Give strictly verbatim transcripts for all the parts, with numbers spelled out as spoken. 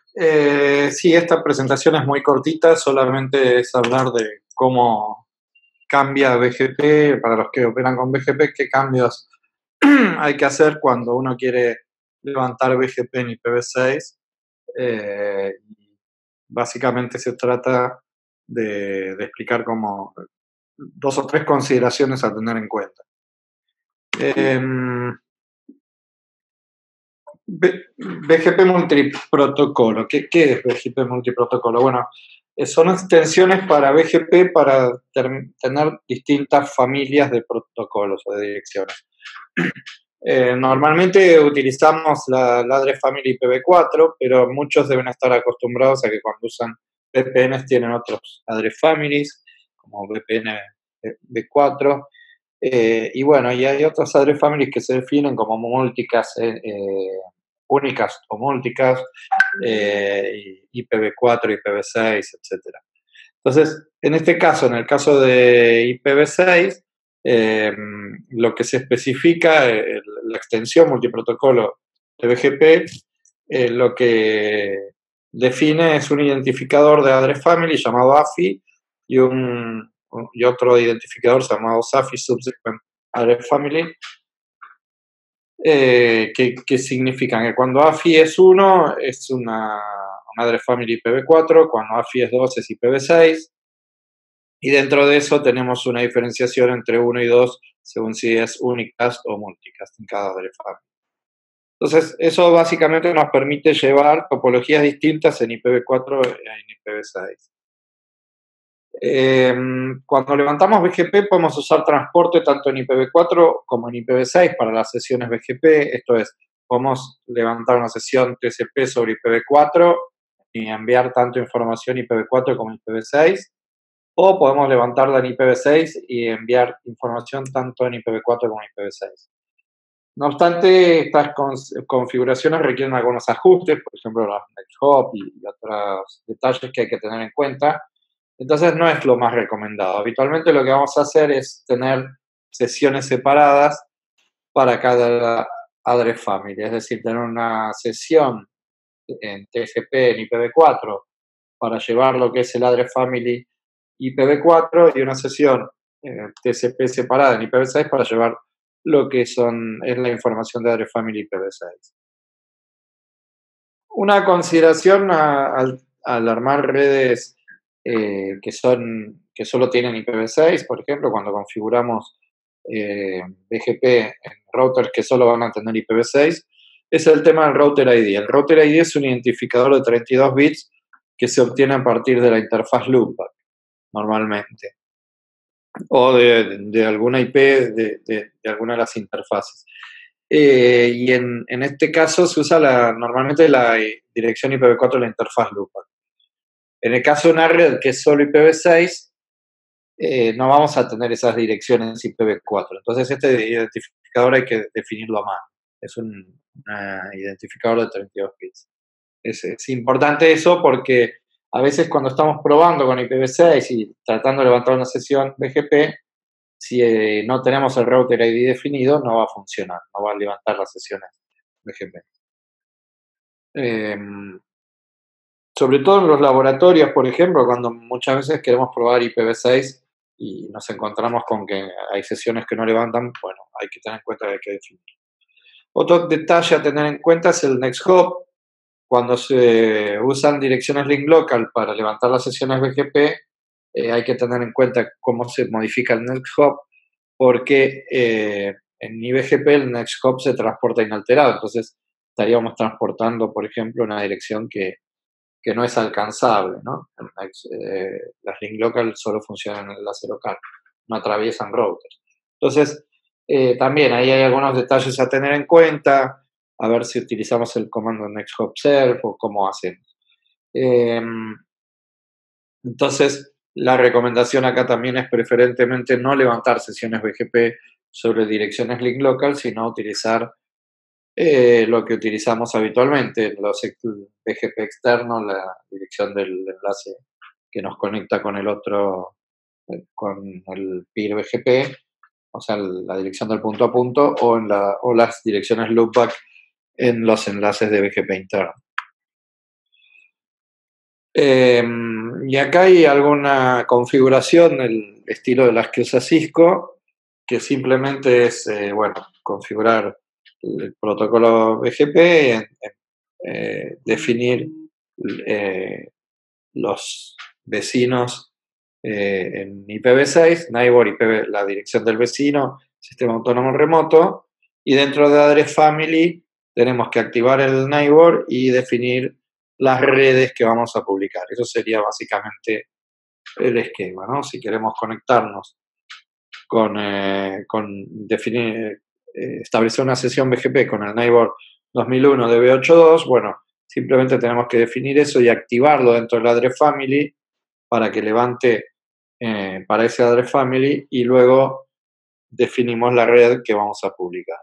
Eh, sí, esta presentación es muy cortita, solamente es hablar de cómo cambia B G P, para los que operan con B G P, qué cambios hay que hacer cuando uno quiere levantar B G P en I P v seis. Eh, básicamente se trata de, de explicar como dos o tres consideraciones a tener en cuenta. Eh, B- BGP multiprotocolo. ¿Qué, qué es B G P multiprotocolo? Bueno, eh, son extensiones para B G P para ter- tener distintas familias de protocolos o de direcciones. Eh, normalmente utilizamos la, la Address Family I P v cuatro, pero muchos deben estar acostumbrados a que cuando usan V P Ns tienen otros Address Families, como V P N v cuatro. Eh, y bueno, y hay otras Address Families que se definen como multicast, eh, eh, únicas o multicast, eh, I P v cuatro, I P v seis, etcétera. Entonces, en este caso, en el caso de I P v seis, eh, lo que se especifica, eh, la extensión multiprotocolo de B G P, eh, lo que define es un identificador de Address Family llamado A F I y, un, y otro identificador llamado S A F I Subsequent Address Family, eh, que, que significan que cuando A F I es uno es una, una Address Family I P v cuatro, cuando A F I es dos es I P v seis, y dentro de eso tenemos una diferenciación entre uno y dos según si es unicast o multicast en cada Address Family. Entonces, eso básicamente nos permite llevar topologías distintas en I P v cuatro y en I P v seis. Eh, cuando levantamos B G P podemos usar transporte tanto en I P v cuatro como en I P v seis para las sesiones B G P. Esto es, podemos levantar una sesión T C P sobre I P v cuatro y enviar tanto información I P v cuatro como I P v seis. O podemos levantarla en I P v seis y enviar información tanto en I P v cuatro como en I P v seis. No obstante, estas configuraciones requieren algunos ajustes, por ejemplo, los next hop y otros detalles que hay que tener en cuenta. Entonces, no es lo más recomendado. Habitualmente lo que vamos a hacer es tener sesiones separadas para cada Address Family, es decir, tener una sesión en T G P en I P v cuatro para llevar lo que es el Address Family I P v cuatro y una sesión eh, T C P separada en I P v seis para llevar lo que son, es la información de Address Family I P v seis. Una consideración a, al, al armar redes eh, que, son, que solo tienen I P v seis, por ejemplo, cuando configuramos eh, B G P en routers que solo van a tener I P v seis, es el tema del Router I D. El Router I D es un identificador de treinta y dos bits que se obtiene a partir de la interfaz loopback, normalmente, o de, de alguna I P de, de, de alguna de las interfaces. Eh, y en, en este caso se usa la, normalmente la dirección I P v cuatro de la interfaz loopback. En el caso de una red que es solo I P v seis, eh, no vamos a tener esas direcciones I P v cuatro. Entonces este identificador hay que definirlo a mano. Es un una identificador de treinta y dos bits. Es, es importante eso porque a veces cuando estamos probando con I P v seis y tratando de levantar una sesión B G P, si eh, no tenemos el router I D definido, no va a funcionar, no va a levantar las sesiones B G P. Eh, sobre todo en los laboratorios, por ejemplo, cuando muchas veces queremos probar I P v seis y nos encontramos con que hay sesiones que no levantan, bueno, hay que tener en cuenta que hay que definir. Otro detalle a tener en cuenta es el next hop. Cuando se usan direcciones link local para levantar las sesiones B G P, eh, hay que tener en cuenta cómo se modifica el next hop, porque eh, en I B G P el next hop se transporta inalterado, entonces estaríamos transportando, por ejemplo, una dirección que, que no es alcanzable, ¿no? Next, eh, las link local solo funcionan en el enlace local, no atraviesan routers. Entonces, eh, también ahí hay algunos detalles a tener en cuenta, a ver si utilizamos el comando next hop self o cómo hacemos. Eh, entonces, la recomendación acá también es preferentemente no levantar sesiones B G P sobre direcciones link local, sino utilizar eh, lo que utilizamos habitualmente, los B G P externos, la dirección del enlace que nos conecta con el otro, con el peer B G P, o sea, la dirección del punto a punto, o, en la, o las direcciones loopback en los enlaces de B G P interno. Eh, y acá hay alguna configuración del estilo de las que usa Cisco, que simplemente es, eh, bueno, configurar el protocolo B G P, en- en, eh, definir eh, los vecinos eh, en I P v seis, neighbor, I P v, la dirección del vecino, sistema autónomo remoto, y dentro de Address Family tenemos que activar el neighbor y definir las redes que vamos a publicar. Eso sería básicamente el esquema, ¿no? Si queremos conectarnos con, eh, con definir, eh, establecer una sesión B G P con el neighbor dos mil uno D B ocho punto dos, bueno, simplemente tenemos que definir eso y activarlo dentro del Address Family para que levante eh, para ese Address Family y luego definimos la red que vamos a publicar.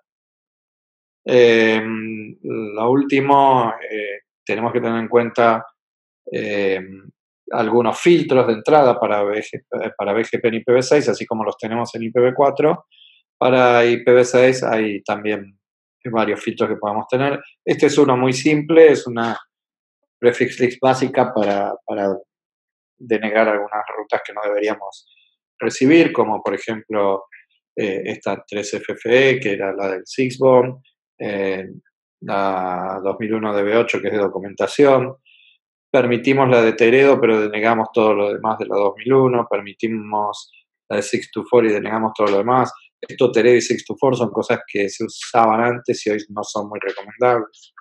Eh, lo último, eh, tenemos que tener en cuenta eh, algunos filtros de entrada para, B G P, para B G P en I P v seis, así como los tenemos en I P v cuatro. Para I P v seis hay también varios filtros que podemos tener. Este es uno muy simple, es una prefix list básica para, para denegar algunas rutas que no deberíamos recibir, como por ejemplo eh, esta tres F F E, que era la del Sixbone, eh, la dos mil uno D B ocho, que es de documentación. Permitimos la de Teredo, pero denegamos todo lo demás de la dos mil uno. Permitimos la de seis dos cuatro y denegamos todo lo demás. Esto, Teredo y seis dos cuatro, son cosas que se usaban antes y hoy no son muy recomendables.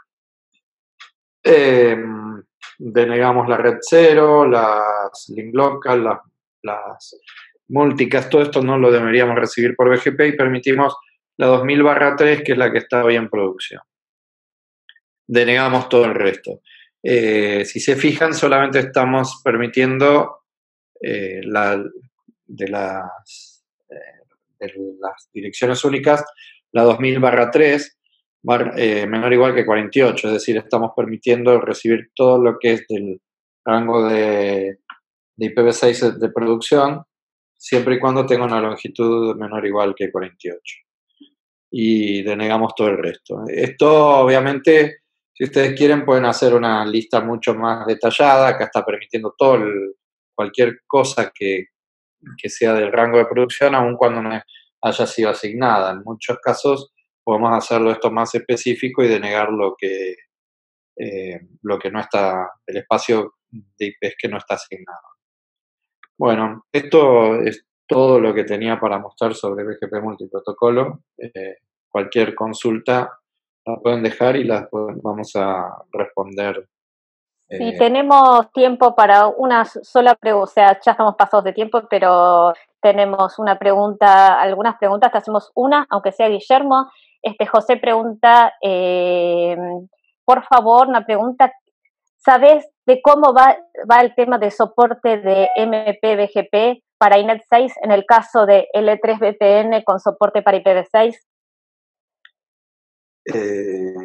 Eh, denegamos la red cero, las link local, las, las multicast, todo esto no lo deberíamos recibir por B G P y permitimos la dos mil barra tres, que es la que está hoy en producción. Denegamos todo el resto. Eh, si se fijan, solamente estamos permitiendo eh, la, de, las, eh, de las direcciones únicas, la dos mil barra tres, bar, eh, menor o igual que cuarenta y ocho, es decir, estamos permitiendo recibir todo lo que es del rango de, de I P v seis de producción, siempre y cuando tenga una longitud menor o igual que cuarenta y ocho. Y denegamos todo el resto. Esto, obviamente, si ustedes quieren, pueden hacer una lista mucho más detallada. Acá está permitiendo todo el, cualquier cosa que, que sea del rango de producción, aun cuando no haya sido asignada. En muchos casos podemos hacerlo esto más específico y denegar lo que, eh, lo que no está, el espacio de I Ps que no está asignado. Bueno, esto es todo lo que tenía para mostrar sobre B G P multiprotocolo. Eh, cualquier consulta la pueden dejar y la vamos a responder. Si Eh, tenemos tiempo para una sola pregunta, o sea, ya estamos pasados de tiempo, pero tenemos una pregunta, algunas preguntas, te hacemos una, aunque sea Guillermo. Este José pregunta, eh, por favor, una pregunta, ¿sabes de cómo va, va el tema de soporte de M P B G P para I N E T seis en el caso de L tres V P N con soporte para I P v seis? eh,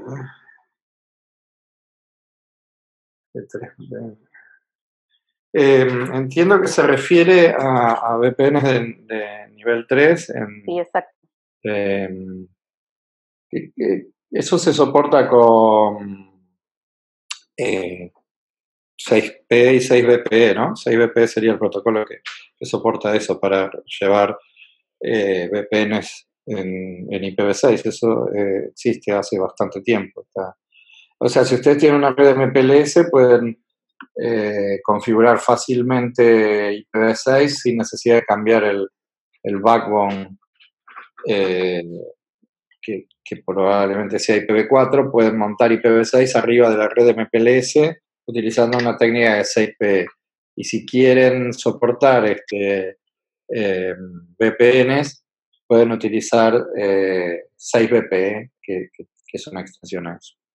eh, entiendo que se refiere a, a V P Ns de, de nivel tres. En, Sí, exacto. eh, que, que eso se soporta con eh, seis P y seis V P E, ¿no? seis V P E sería el protocolo que, que soporta eso para llevar eh, V P Ns en, en I P v seis. Eso eh, existe hace bastante tiempo. Está. O sea, si ustedes tienen una red M P L S, pueden eh, configurar fácilmente I P v seis sin necesidad de cambiar el, el backbone eh, que, que probablemente sea I P v cuatro. Pueden montar I P v seis arriba de la red M P L S utilizando una técnica de seis P. Y si quieren soportar este, eh, V P Ns, pueden utilizar eh, seis V P E, que, que, que es una extensión a eso.